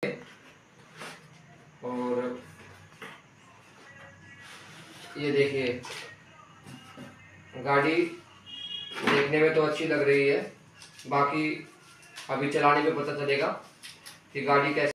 और ये देखिए, गाड़ी देखने में तो अच्छी लग रही है, बाकी अभी चलाने पे पता चलेगा कि गाड़ी कैसी